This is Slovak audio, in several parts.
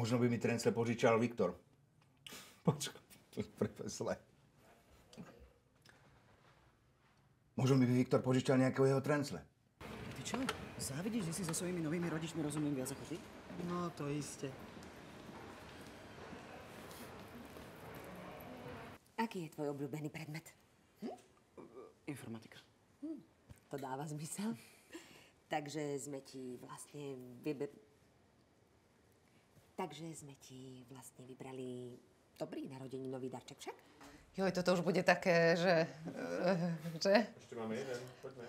Možno by mi trencle požičal Viktor. Počkaj, to je prepesle. Možno by Viktor požičal nejakého jeho trencle. Ty čo? Závidíš, že si so svojimi novými rodičmi rozumiem viac ako ty? No, to iste. Aký je tvoj obľúbený predmet? Informatika. To dáva zmysel. Takže sme ti vlastne vybrali dobrý narodeninový darček, však? Joj, toto už bude také, že... Ešte máme jeden, poďme.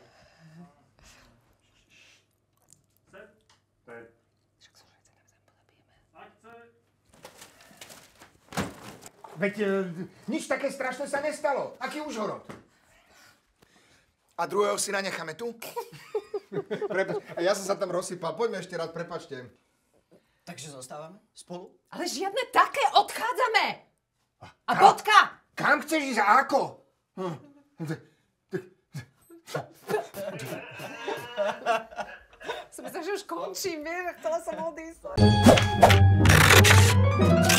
Veď nič také strašné sa nestalo. Aký užhorod? A druhého si nanecháme tu? A ja som sa tam rozsypal. Poďme ešte raz, prepáčte. Takže zostávame spolu? Ale žiadne také, odchádzame! A bodka! Kam chceš ísť a ako? Som myslela, že už končím, vieš, chcela som odísť.